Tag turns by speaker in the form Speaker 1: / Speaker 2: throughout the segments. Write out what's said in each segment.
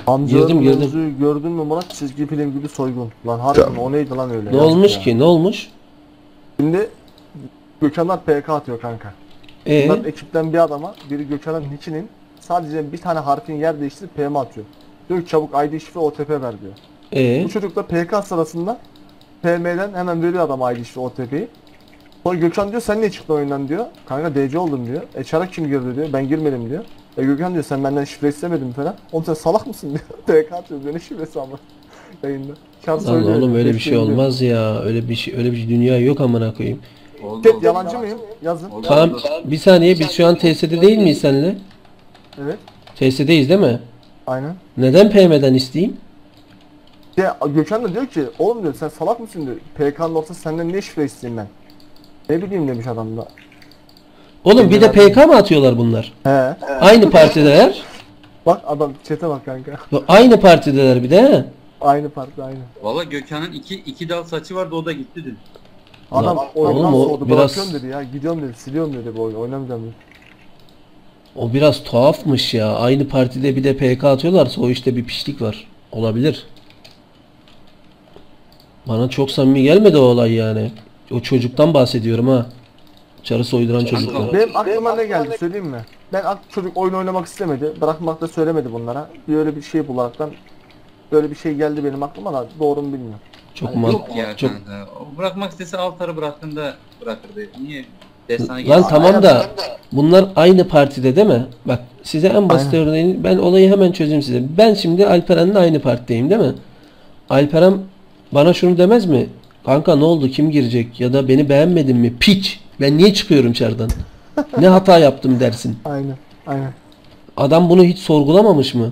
Speaker 1: Amcaların
Speaker 2: Girdim.
Speaker 1: mevzuyu gördün mü Murat? Çizgi film gibi soygun. Lan harbiden o neydi lan öyle?
Speaker 2: Ne
Speaker 1: Yazık
Speaker 2: olmuş
Speaker 1: ya.
Speaker 2: ki? Ne olmuş?
Speaker 1: Şimdi Gökhanlar PK atıyor kanka. Bunların ekipten bir adama biri Gökhan'ın nickinin sadece bir tane harfin yer değiştirip PM atıyor. Diyor ki çabuk ID şifre OTP ver diyor. Bu çocuk da PK sırasında PM'den hemen veriyor adam ID şifre OTP'yi. Sonra Gökhan diyor sen niye çıktın oyundan diyor. Kanka DC oldum diyor. Çara kim girdi diyor. Ben girmedim diyor. Gökhan diyor sen benden şifre istemedin falan. Oğlum sen salak mısın diyor. PK atıyor. Ne şifresi ama yayında. Çar
Speaker 2: Lan
Speaker 1: söylüyor.
Speaker 2: oğlum öyle bir şey
Speaker 1: Bekleyin diyor.
Speaker 2: olmaz ya. Öyle bir şey dünya yok amına koyayım.
Speaker 1: Chat yalancı mıyım? Yazın.
Speaker 2: Tamam bir saniye biz şu an TS'de değil miyiz seninle?
Speaker 1: Evet.
Speaker 2: TS'deyiz değil mi?
Speaker 1: Aynen.
Speaker 2: Neden PM'den isteyeyim?
Speaker 1: Ya Gökhan da diyor ki oğlum diyor sen salak mısın diyor. PK'nın ortası senden ne şifre isteyeyim ben. Ne bileyim demiş adam da.
Speaker 2: Oğlum bir de PK mı atıyorlar bunlar?
Speaker 1: He.
Speaker 2: Aynı partideler.
Speaker 1: Bak adam chat'e bak kanka.
Speaker 2: Aynı partideler bir de he.
Speaker 1: Aynı parti aynı.
Speaker 3: Valla Gökhan'ın iki dal saçı vardı, o da gitti dün.
Speaker 1: Adam
Speaker 2: Lan,
Speaker 1: oyundan
Speaker 2: oğlum o
Speaker 1: soğudu.
Speaker 2: biraz-
Speaker 1: Bırakıyorum dedi ya. Gidiyorum dedi. Siliyorum dedi bu oyunu. Oynamayacağım dedi.
Speaker 2: O biraz tuhafmış ya. Aynı partide bir de PK atıyorlarsa o işte bir pişlik var. Olabilir. Bana çok samimi gelmedi o olay yani. O çocuktan bahsediyorum ha. Çarı soyduran çocuklar.
Speaker 1: Benim aklıma ne geldi söyleyeyim mi? Çocuk oyun oynamak istemedi. Bırakmak da söylemedi bunlara. Bir öyle bir şey bularaktan böyle bir şey geldi benim aklıma da doğru mu bilmiyorum.
Speaker 2: Çok
Speaker 3: Yok ya
Speaker 2: çok.
Speaker 3: kanka. O bırakmak istese Altar'ı bıraktığında bırakırdı. Niye? Destana
Speaker 2: Lan
Speaker 3: gelsin.
Speaker 2: tamam da bunlar aynı partide değil mi? Bak size en basit
Speaker 1: Aynen.
Speaker 2: örneğini ben olayı hemen çözeyim size. Ben şimdi Alperen'le aynı partideyim değil mi? Alperen bana şunu demez mi? Kanka ne oldu? Kim girecek? Ya da beni beğenmedin mi? Piç. Ben niye çıkıyorum çardan? Ne hata yaptım dersin.
Speaker 1: Aynen. Aynen.
Speaker 2: Adam bunu hiç sorgulamamış mı?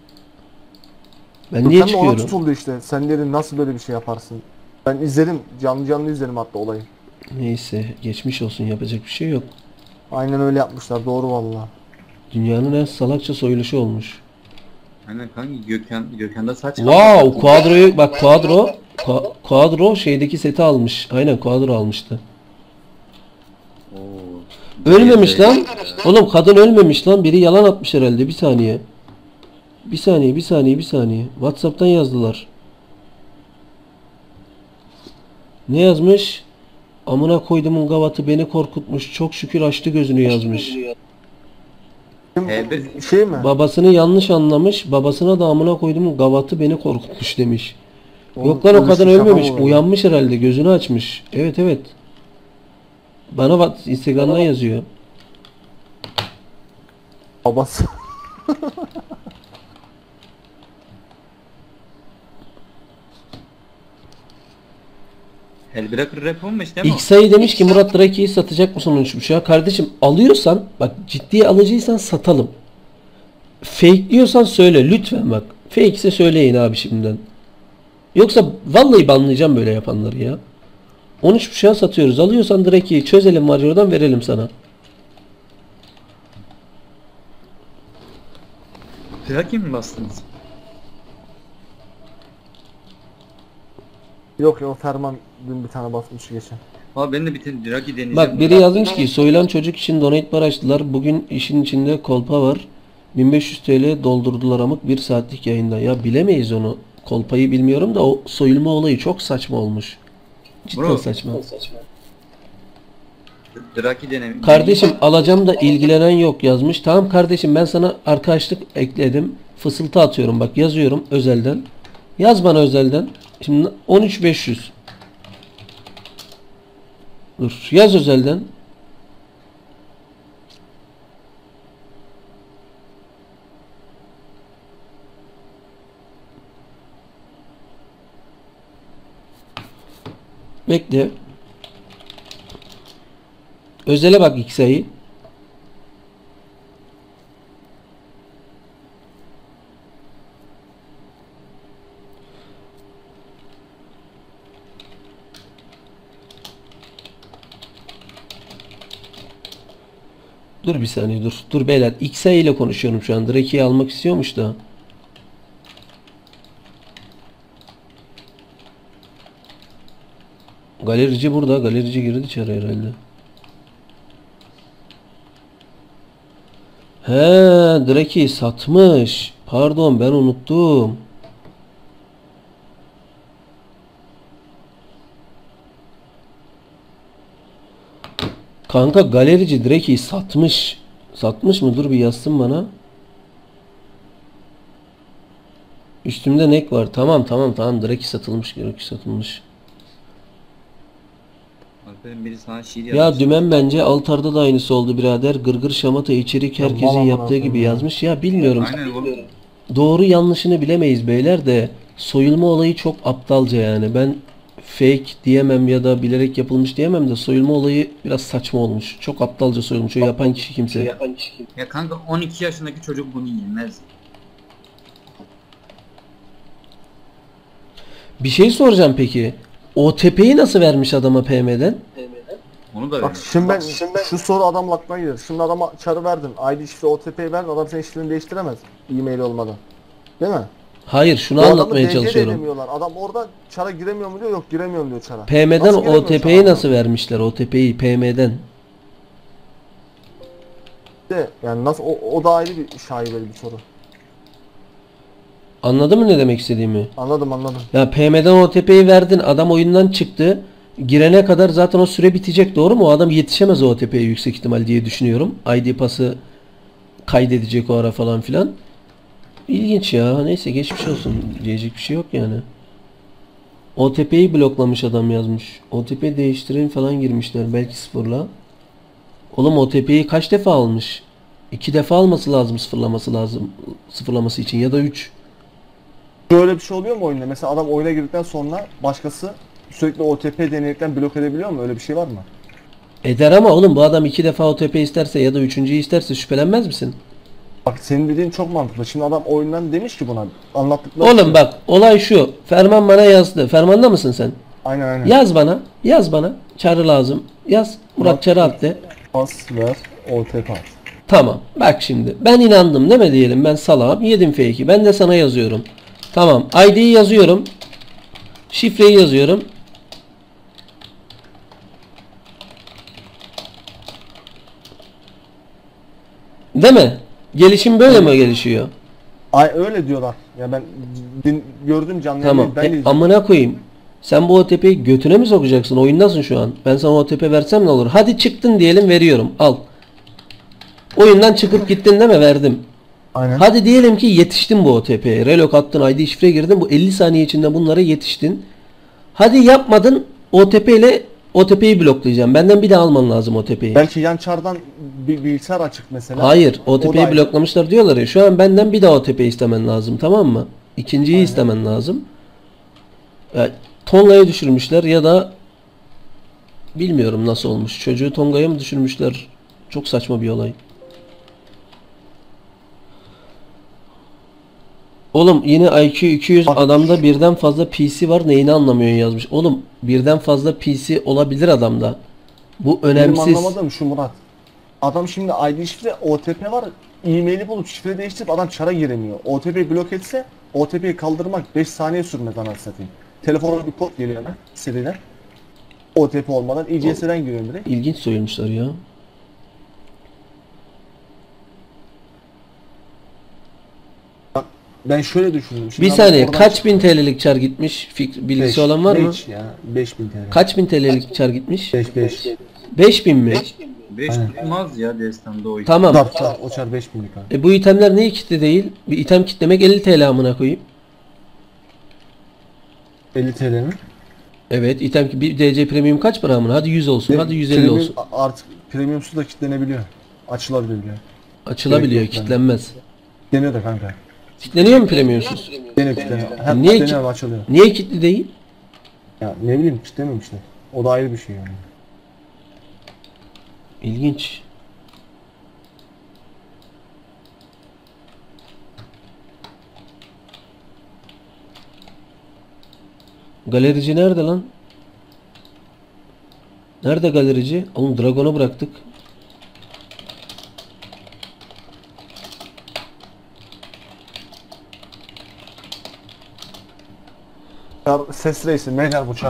Speaker 2: Ben niye
Speaker 1: Sen de ona
Speaker 2: çıkıyorum?
Speaker 1: tutuldu işte. Sen dedin nasıl böyle bir şey yaparsın? Ben izledim. Canlı izledim hatta olayı.
Speaker 2: Neyse geçmiş olsun yapacak bir şey yok.
Speaker 1: Aynen öyle yapmışlar. Doğru valla.
Speaker 2: Dünyanın en salakça soyuluşu olmuş.
Speaker 3: Aynen kanka, Gökhan'da saç
Speaker 2: Wow, Quadro'yu bak Quadro şeydeki seti almış. Aynen Quadro almıştı.
Speaker 3: Oo.
Speaker 2: Ölmemiş lan. Oğlum kadın ölmemiş lan. Biri yalan atmış herhalde. Bir saniye. Bir saniye. WhatsApp'tan yazdılar. Ne yazmış? Amına koydumun gavatı beni korkutmuş. Çok şükür açtı gözünü yazmış.
Speaker 1: Şey mi?
Speaker 2: Babasını yanlış anlamış. Babasına da amına koydumun gavatı beni korkutmuş demiş.
Speaker 1: Oğlum,
Speaker 2: Yok lan o
Speaker 1: öyle
Speaker 2: kadın
Speaker 1: şey şaka
Speaker 2: ölmemiş.
Speaker 1: mı olur?
Speaker 2: Uyanmış herhalde. Gözünü açmış. Evet. Bana bak Instagram'dan yazıyor.
Speaker 1: Babası.
Speaker 3: Hellbreaker rap olmuş değil mi?
Speaker 2: İlk sayı demiş ki Murat Draki'yi satacak mısın unutmuş ya. Kardeşim alıyorsan bak ciddiye alıcıysan satalım. Fake diyorsan söyle lütfen bak. Fake ise söyleyin abi şimdiden. Yoksa vallahi banlayacağım böyle yapanları ya. 13.5'a satıyoruz. Alıyorsan Draki'yi çözelim Mario'dan verelim sana.
Speaker 3: Draki mi bastınız?
Speaker 1: Yok ya o Ferman dün bir tane basmış geçen.
Speaker 3: Valla ben de bir tane Draki deneyeceğim.
Speaker 2: Bak biri yazmış ki soyulan çocuk için donate bar açtılar. Bugün işin içinde kolpa var. 1500 TL doldurdular amık 1 saatlik yayında. Ya bilemeyiz onu. Kolpayı bilmiyorum da o soyulma olayı çok saçma olmuş. Cidden
Speaker 3: Bro.
Speaker 2: saçma.
Speaker 3: Draki deneyim.
Speaker 2: Kardeşim alacağım da ilgilenen yok yazmış. Tamam kardeşim ben sana arkadaşlık ekledim. Fısıltı atıyorum bak yazıyorum özelden. Yaz bana özelden. Şimdi 13500. Dur yaz özelden. Bekle. Özele bak X'e. Dur bir saniye dur. Dur beyler. X'e ile konuşuyorum şu an. Drake'yi almak istiyormuş da. Galerici burada. Galerici girdi içeri herhalde. He, Drake'yi satmış. Pardon ben unuttum. Kanka galerici Drake'i satmış. Satmış mı? Dur bir yazsın bana. Üstümde nek var. Tamam. Drake satılmış.
Speaker 3: Alper'in biri sana şiir
Speaker 2: Ya
Speaker 3: yazmış.
Speaker 2: dümen bence altarda da aynısı oldu birader. Gırgır şamata içerik herkesin
Speaker 1: vallahi
Speaker 2: yaptığı
Speaker 1: anasını
Speaker 2: gibi
Speaker 1: ya.
Speaker 2: yazmış. Ya bilmiyorum.
Speaker 3: Aynen oğlum.
Speaker 2: Doğru yanlışını bilemeyiz beyler de soyulma olayı çok aptalca yani. Ben fake diyemem ya da bilerek yapılmış diyemem de soyulma olayı biraz saçma olmuş. Çok aptalca soyulmuş. O yapan kişi kimse.
Speaker 3: Ya kanka 12 yaşındaki çocuk bunu yemez.
Speaker 2: Bir şey soracağım peki. OTP'yi nasıl vermiş adama PM'den?
Speaker 3: Onu da
Speaker 1: Bak
Speaker 3: verir.
Speaker 1: şimdi ben şu soru adamın aklına gelir. Şimdi adama çarı verdin. ID şifre OTP'yi verdin. Adam senin şifreni değiştiremez. E-mail olmadan. Değil mi?
Speaker 2: Hayır şunu
Speaker 1: Bu adamı
Speaker 2: anlatmaya
Speaker 1: DC de
Speaker 2: çalışıyorum.
Speaker 1: edemiyorlar. Adam orada çara giremiyor mu diyor. Yok giremiyorum diyor çara.
Speaker 2: PM'den
Speaker 1: Nasıl giremiyor
Speaker 2: OTP'yi
Speaker 1: çara?
Speaker 2: nasıl vermişler? OTP'yi PM'den.
Speaker 1: Yani nasıl o da ayrı bir şaibeli bir soru.
Speaker 2: Anladın mı ne demek istediğimi?
Speaker 1: Anladım.
Speaker 2: Ya PM'den OTP'yi verdin. Adam oyundan çıktı. Girene kadar zaten o süre bitecek, doğru mu? O adam yetişemez o OTP'ye yüksek ihtimal diye düşünüyorum. ID pası kaydedecek o ara falan filan. İlginç ya. Neyse geçmiş olsun. Diyecek bir şey yok yani. OTP'yi bloklamış adam yazmış. OTP değiştirin falan girmişler. Belki sıfırla. Oğlum OTP'yi kaç defa almış? 2 defa alması lazım sıfırlaması için ya da 3.
Speaker 1: Böyle bir şey oluyor mu oyunda? Mesela adam oyuna girdikten sonra başkası sürekli OTP deneyerekten blok edebiliyor mu? Öyle bir şey var mı?
Speaker 2: Eder ama oğlum bu adam 2 defa OTP isterse ya da 3.'yü isterse şüphelenmez misin?
Speaker 1: Bak senin dediğin çok mantıklı. Şimdi adam oyundan demiş ki buna anlattıkları
Speaker 2: Oğlum
Speaker 1: şey-
Speaker 2: bak olay şu. Ferman bana yazdı. Fermanda mısın sen?
Speaker 1: Aynen.
Speaker 2: Yaz bana. Çağrı lazım. Yaz. Murat Çağrı at de.
Speaker 1: Pas ver OTP at.
Speaker 2: Tamam. Bak şimdi. Ben inandım değil mi diyelim. Ben salağım. Yedim fake'i. Ben de sana yazıyorum. Tamam. ID'yi yazıyorum. Şifreyi yazıyorum. Değil mi? Gelişim böyle mi gelişiyor?
Speaker 1: Ay öyle diyorlar. Ya ben gördüm canlı
Speaker 2: Tamam.
Speaker 1: yayını, ben de izledim.
Speaker 2: Amına koyayım. Sen bu OTP'yi götüne mi sokacaksın? Oyundasın şu an. Ben sana OTP versem ne olur? Hadi çıktın diyelim, veriyorum. Al. Oyundan çıkıp gittin değil mi? Verdim.
Speaker 1: Aynen.
Speaker 2: Hadi diyelim ki yetiştin bu OTP'ye. Relok attın, ID şifre girdin. Bu 50 saniye içinde bunlara yetiştin. Hadi yapmadın. OTP'yi bloklayacağım. Benden bir daha alman lazım OTP'yi.
Speaker 1: Belki yan çardan bir bilgisayar açık mesela.
Speaker 2: Hayır.
Speaker 1: O da
Speaker 2: OTP'yi
Speaker 1: ayrı.
Speaker 2: bloklamışlar diyorlar ya. Şu an benden bir daha OTP istemen lazım. Tamam mı? İkinciyi istemen lazım. Tonga'ya düşürmüşler ya da bilmiyorum nasıl olmuş. Çocuğu Tonga'ya mı düşürmüşler? Çok saçma bir olay. Oğlum yine IQ 200 adamda birden fazla PC var, neyini anlamıyorsun yazmış. Oğlum birden fazla PC olabilir adamda. Bu
Speaker 1: Benim
Speaker 2: önemsiz.
Speaker 1: anlamadığım şu Murat. Adam şimdi ID şifre OTP var. E-maili bulup şifre değiştirip adam çara giremiyor. OTP'yi blok etse OTP'yi kaldırmak 5 saniye sürmez anasını satayım. Telefona bir kod geliyor hemen seriden. OTP olmadan ICS'den giriyorum direkt.
Speaker 2: İlginç soyulmuşlar ya.
Speaker 1: Ben şöyle düşündüm. Şimdi
Speaker 2: Bir
Speaker 1: adam
Speaker 2: saniye,
Speaker 1: oradan
Speaker 2: kaç bin TL'lik çar gitmiş? Bilgisi olan var mı?
Speaker 1: 5 ya 5000 TL.
Speaker 2: Kaç bin TL'lik çar gitmiş?
Speaker 1: 5.
Speaker 2: 5000 mi?
Speaker 3: 5 tutmaz ya destanda o iş.
Speaker 2: Tamam.
Speaker 1: O çar 5000'lik abi.
Speaker 2: Bu itemler niye kitle değil? Bir item kitlemek 50 TL amına koyayım.
Speaker 1: 50 TL mi?
Speaker 2: Evet, item bir DC premium kaç para amına? Hadi 100 olsun. Hadi 150
Speaker 1: Premium
Speaker 2: olsun.
Speaker 1: Artık premiumsuz da kitlenebiliyor. Açılabiliyor.
Speaker 2: Açılabiliyor,
Speaker 1: Gerek yok
Speaker 2: kitlenmez.
Speaker 1: Deniyor da kanka.
Speaker 2: Kitleniyor mu premiumsuz?
Speaker 1: Deniyor kitleniyor. Hem
Speaker 2: Niye
Speaker 1: kitleniyor
Speaker 2: ki-
Speaker 1: hem açılıyor.
Speaker 2: Niye kitli değil?
Speaker 1: Ya ne bileyim kitlemiyorum işte. O da ayrı bir şey yani.
Speaker 2: İlginç. Galerici nerede lan? Nerede galerici? Oğlum Dragon'u bıraktık.
Speaker 1: Ses reisi Meyler Buçar.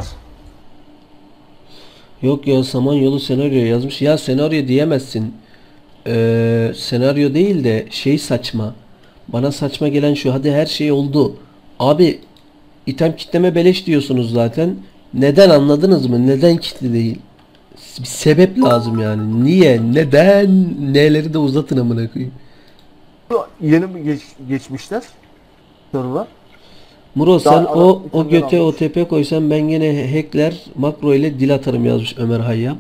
Speaker 2: Yok ya, Samanyolu senaryo yazmış. Ya senaryo diyemezsin. Senaryo değil de şey saçma. Bana saçma gelen şu, hadi her şey oldu. Abi item kitleme beleş diyorsunuz zaten. Neden, anladınız mı? Neden kitli değil? Bir sebep lazım yani. Niye? Neden? Neleri de uzatın amına koyayım.
Speaker 1: Yeni mi geçmişler server'a?
Speaker 2: Muro sen
Speaker 1: Daha adam
Speaker 2: o
Speaker 1: itemler
Speaker 2: göte
Speaker 1: almış.
Speaker 2: OTP koysan ben gene hackler makro ile dil atarım yazmış Ömer Hayyam.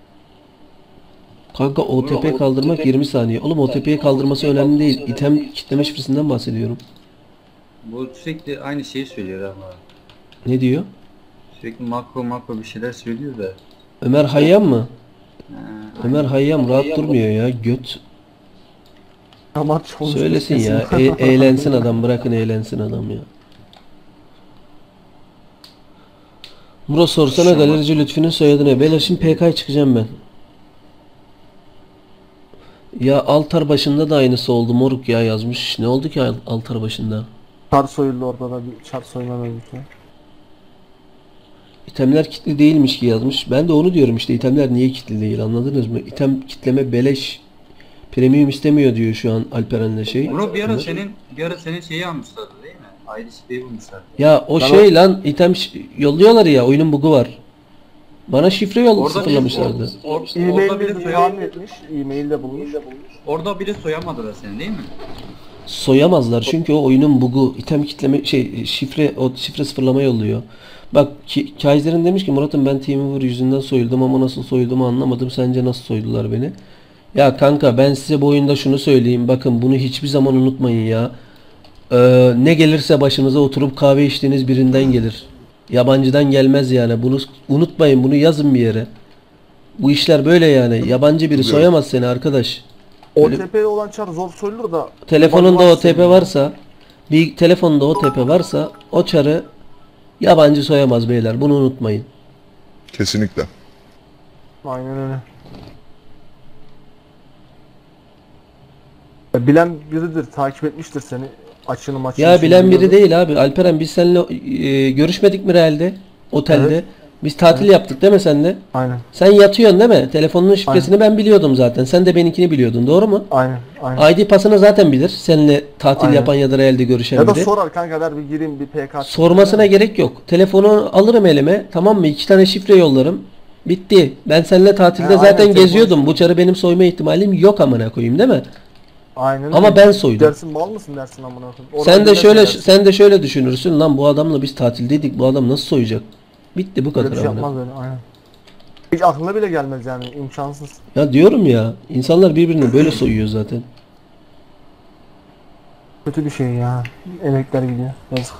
Speaker 2: Kanka OTP kaldırmak 20 saniye. Oğlum OTP'yi kaldırması önemli değil. İtem kitleme şifresinden bahsediyorum.
Speaker 3: Bu sürekli aynı şeyi söylüyor ama.
Speaker 2: Ne diyor?
Speaker 3: Sürekli makro bir şeyler söylüyor da.
Speaker 2: Ömer Hayyam mı?
Speaker 3: Ha,
Speaker 2: Ömer Hayyam rahat durmuyor ya. Göt.
Speaker 1: Amaç olmuş.
Speaker 2: Söylesin ya. Eğlensin adam. Bırakın eğlensin adam ya. Muro sorsana galerici Lütfü'nün soyadını. Beyler şimdi PK'ya çıkacağım ben. Ya altar başında da aynısı oldu moruk ya yazmış. Ne oldu ki altar başında?
Speaker 1: Çar soyuldu orada da bir çar soyulan öldü.
Speaker 2: İtemler kitli değilmiş ki yazmış. Ben de onu diyorum işte, itemler niye kitli değil, anladınız mı? İtem kitleme beleş. Premium istemiyor diyor şu an Alperen'le şey.
Speaker 3: Bunu bir ara
Speaker 2: Ömer.
Speaker 3: senin şeyi almışlardı değil mi? Ayrı şifreyi bulmuşlardı.
Speaker 2: Ya o
Speaker 1: Ben
Speaker 2: şey lan item yolluyorlar ya, oyunun bug'u var. Bana şifre sıfırlamışlardı.
Speaker 3: Orada
Speaker 1: E-mail'de
Speaker 3: bile
Speaker 1: de tahmin etmiş. E-mail'de bulmuş.
Speaker 3: orada bile soyamadılar seni değil mi?
Speaker 2: Soyamazlar çünkü o oyunun bug'u. İtem kitleme şifre sıfırlama yolluyor. Bak Kaiser'in demiş ki Murat'ım ben TeamViewer yüzünden soyuldum ama nasıl soyulduğumu anlamadım. Sence nasıl soydular beni? Ya kanka ben size bu oyunda şunu söyleyeyim. Bakın bunu hiçbir zaman unutmayın ya. Ne gelirse başınıza oturup kahve içtiğiniz birinden gelir. Yabancıdan gelmez yani. Bunu unutmayın. Bunu yazın bir yere. Bu işler böyle yani. Yabancı biri soyamaz seni arkadaş.
Speaker 1: OTP'li olan çar zor soyulur da.
Speaker 2: Telefonunda
Speaker 1: yabancı
Speaker 2: OTP varsa, bir telefonda OTP varsa o çarı yabancı soyamaz beyler. Bunu unutmayın.
Speaker 4: Kesinlikle.
Speaker 1: Aynen öyle. Bilen biridir, takip etmiştir seni. Açını maçını.
Speaker 2: Ya bilen biri değil abi. Alperen biz seninle görüşmedik mi realde? Otelde.
Speaker 1: Evet.
Speaker 2: Biz tatil yaptık değil mi senle?
Speaker 1: Aynen.
Speaker 2: Sen yatıyorsun değil mi? Telefonunun şifresini ben biliyordum zaten. Sen de benimkini biliyordun, doğru mu?
Speaker 1: Aynen. Aynen.
Speaker 2: ID pasını zaten bilir. Seninle tatil
Speaker 1: Aynen.
Speaker 2: yapan ya da realde görüşen
Speaker 1: Ya da
Speaker 2: biri.
Speaker 1: sorar kanka, der bir gireyim bir PK.
Speaker 2: Sormasına gerek yok. Telefonu alırım elime. Tamam mı? 2 tane şifre yollarım. Bitti. Ben seninle tatilde
Speaker 1: He,
Speaker 2: zaten
Speaker 1: aynen,
Speaker 2: geziyordum. Bu çarı benim soyma ihtimalim yok amına koyayım değil mi?
Speaker 1: Aynen.
Speaker 2: Ama
Speaker 1: öyle.
Speaker 2: ben soydum.
Speaker 1: Dersin mal mısın dersin amına koyayım. Oradan
Speaker 2: Sen de
Speaker 1: gidersin
Speaker 2: şöyle
Speaker 1: dersin.
Speaker 2: sen de şöyle düşünürsün. Lan bu adamla biz tatildeydik. Bu adam nasıl soyacak? Bitti bu
Speaker 1: Öyle
Speaker 2: kadar
Speaker 1: bir şey
Speaker 2: amına.
Speaker 1: yapmaz öyle, aynen. Hiç aklına bile gelmez yani, imkansız.
Speaker 2: Ya diyorum ya, insanlar birbirini böyle soyuyor zaten.
Speaker 1: Kötü bir şey ya. Emekler gidiyor. Yazık.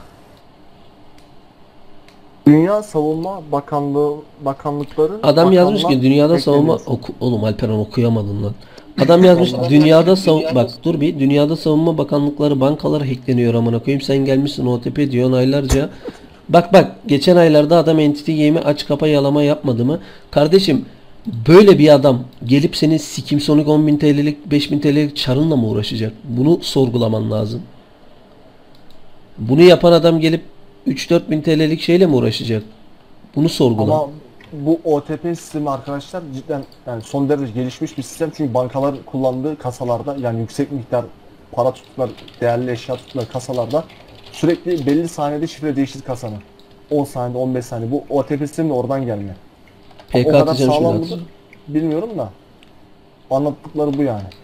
Speaker 1: Dünya Savunma Bakanlıkları
Speaker 2: Adam yazmış ki
Speaker 1: bakanlar
Speaker 2: dünyada savunma
Speaker 1: bekleniyor.
Speaker 2: oğlum Alperen okuyamadın lan. Adam yazmış bak dur bir, dünyada savunma bakanlıkları bankaları hackleniyor amına koyayım, sen gelmişsin OTP diyorsun aylarca. Bak geçen aylarda adam Entity Game'i aç kapa yalama yapmadı mı? Kardeşim böyle bir adam gelip senin sikim Sonic 10.000 TL'lik 5.000 TL'lik çarınla mı uğraşacak? Bunu sorgulaman lazım. Bunu yapan adam gelip 3-4 bin TL'lik şeyle mi uğraşacak? Bunu sorgula.
Speaker 1: Ama bu OTP sistemi arkadaşlar cidden yani son derece gelişmiş bir sistem, çünkü bankalar kullandığı kasalarda, yani yüksek miktar para tuttular, değerli eşya tuttular kasalarda sürekli belli saniyede şifre değiştir kasanın. 10 saniyede 15 saniye, bu OTP sistemi de oradan gelme.
Speaker 2: PK
Speaker 1: O kadar
Speaker 2: atacağım
Speaker 1: sağlam
Speaker 2: şimdi.
Speaker 1: mıdır bilmiyorum da anlattıkları bu yani.